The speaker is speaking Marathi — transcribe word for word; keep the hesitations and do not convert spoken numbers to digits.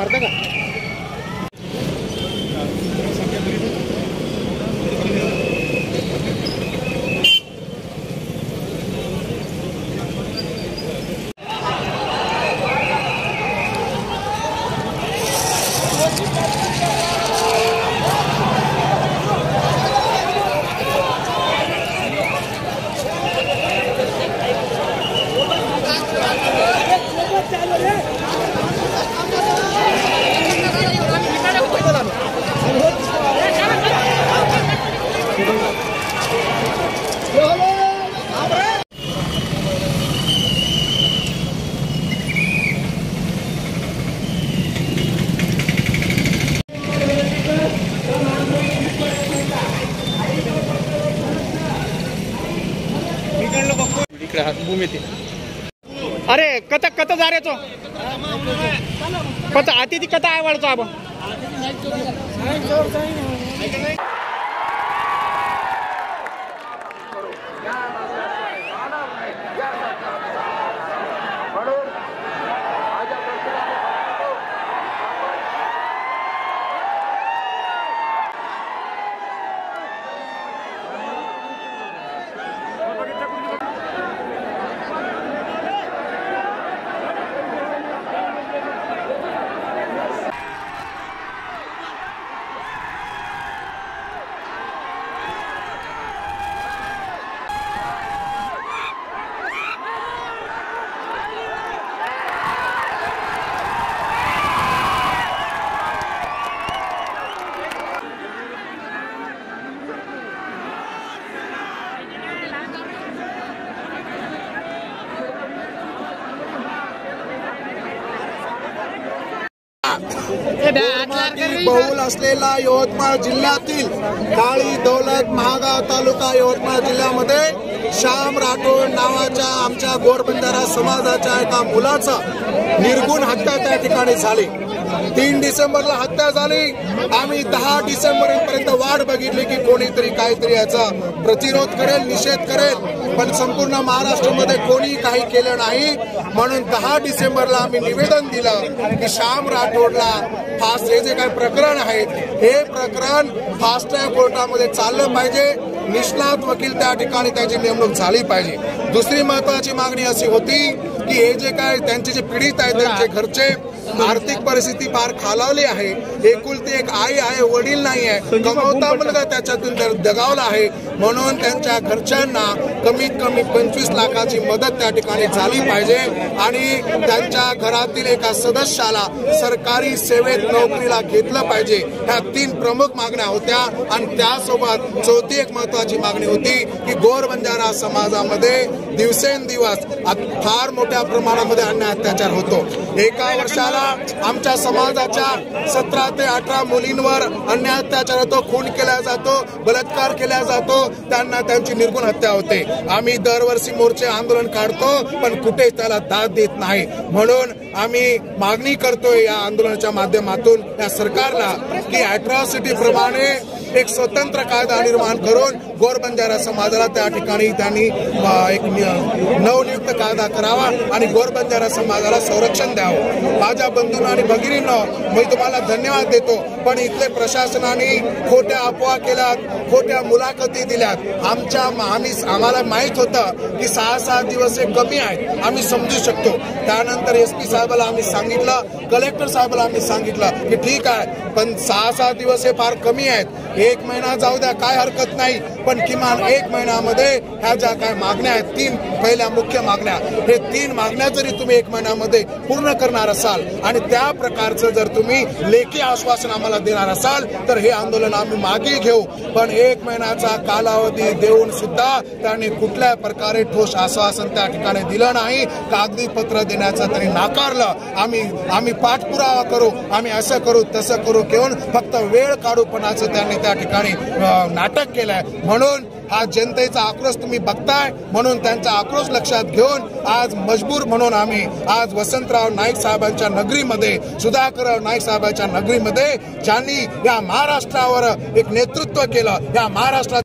मारता का? अरे कत कत जा रे तो कत आती ती कत आहे वाढतो आबा बहुल असलेला यवतमाळ जिल्ह्यातील काळी दौलत महागाव तालुका यवतमाळ जिल्ह्यामध्ये श्याम राठोड नावाच्या आमच्या गोरबंजारा समाजाच्या एका मुलाचा निर्गुण हत्या त्या ठिकाणी झाली। तीन डिसेंबरला हत्या झाली। आम्ही दहा डिसेंबर पर्यंत वाट बघितली की कोणीतरी काहीतरी याचा प्रतिरोध करेल, निषेध करेल, पण संपूर्ण महाराष्ट्रामध्ये कोणी काही केलं नाही। म्हणून दहा डिसेंबरला आम्ही निवेदन दिलं की श्याम राठोडला फास्ट हे जे काही प्रकरण आहे हे प्रकरण फास्ट ट्रॅक कोर्टामध्ये चाललं पाहिजे, निष्णात वकील त्या ठिकाणी त्याची नेमणूक झाली पाहिजे। दुसरी महत्वाची मागणी अशी होती की हे जे काय त्यांचे जे पीडित आहेत त्यांचे घरचे आर्थिक परिस्थिती फार खालावली आहे, एकुलती एक आई आहे, वडील नाही आहे, कमवता मुलगा त्याच्यातून दगावला आहे, म्हणून त्यांच्या घरच्यांना कमीत कमी पंचवीस लाखाची मदत त्या ठिकाणी झाली पाहिजे आणि त्यांच्या घरातील एका सदस्याला सरकारी सेवेत नोकरीला घेतलं पाहिजे। ह्या तीन प्रमुख मागण्या होत्या आणि त्यासोबत चौथी एक महत्वाची मागणी होती की गोरबंजारा समाजामध्ये दिवसेंदिवस फार मोठ्या प्रमाणामध्ये अन्याय अत्याचार होतो। एका वर्षाला आमच्या समाजाच्या सतरा ते अठरा मुलींवर अन्याय अत्याचार होतो, खून केला जातो, बलात्कार केला जातो, त्यांना त्यांची निर्गुण हत्या होते। आम्ही दरवर्षी मोर्चे आंदोलन काढतो पण कुठे त्याला दाद देत नाही, म्हणून आम्ही मागणी करतोय या आंदोलनाच्या माध्यमातून या सरकारला की अॅट्रॉसिटी प्रमाणे एक स्वतंत्र कायदा निर्माण करून गोरबंजारा समाजाला त्या ठिकाणी त्यांनी एक नवनियुक्त कायदा करावा आणि गोरबंजारा समाजाला संरक्षण द्यावं। माझ्या बंधूंना आणि भगिनींनो मी तुम्हाला धन्यवाद देतो, पण इथले प्रशासनाने खोट्या अफवा केल्यात, खोट्या मुलाखती दिल्यात। आमच्या आम्ही आम्हाला माहित होतं की सहा सहा दिवस हे कमी आहेत, आम्ही समजू शकतो। त्यानंतर एस पी साहेबाला आम्ही सांगितलं, कलेक्टर साहेबाला आम्ही सांगितलं की ठीक आहे पण सहा सहा दिवस हे फार कमी आहेत, एक महिना जाऊ द्या काय हरकत नाही, पण किमान एक महिन्यामध्ये ह्या ज्या काय मागण्या आहेत तीन पहिल्या मुख्य मागण्या, हे तीन मागण्या जरी तुम्ही एक महिन्यामध्ये पूर्ण करणार असाल आणि त्या प्रकारचं जर तुम्ही लेखी आश्वासन आम्हाला देणार असाल तर हे आंदोलन आम्ही मागे घेऊ। पण एक महिन्याचा कालावधी देऊन सुद्धा त्यांनी कुठल्या प्रकारे ठोस आश्वासन त्या ठिकाणी दिलं नाही, कागदी पत्र देण्याचं तरी नाकारलं। आम्ही आम्ही पाठपुरावा करू, आम्ही असं करू तसं करू घेऊन फक्त वेळ काढूपणाचं त्यांनी त्या ठिकाणी नाटक केलंय। म्हणून हा जनतेचा आक्रोश तुम्ही बघताय, म्हणून त्यांचा आक्रोश लक्षात घेऊन आज मजबूर म्हणून आम्ही आज वसंतराव नाईक साहेबांच्या नगरीमध्ये, सुधाकरराव नाईक साहेबांच्या नगरीमध्ये ज्यांनी या महाराष्ट्रावर एक नेतृत्व केलं, या महाराष्ट्रात